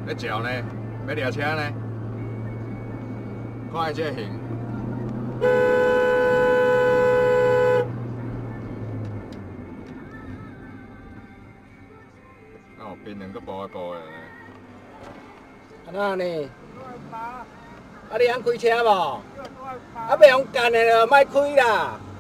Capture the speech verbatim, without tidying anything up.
咧照呢，要掠车呢，看伊这形。哦，槟榔搁薄薄的呢。 安那呢？啊，你晓开车无？啊，袂用干的就莫开啦。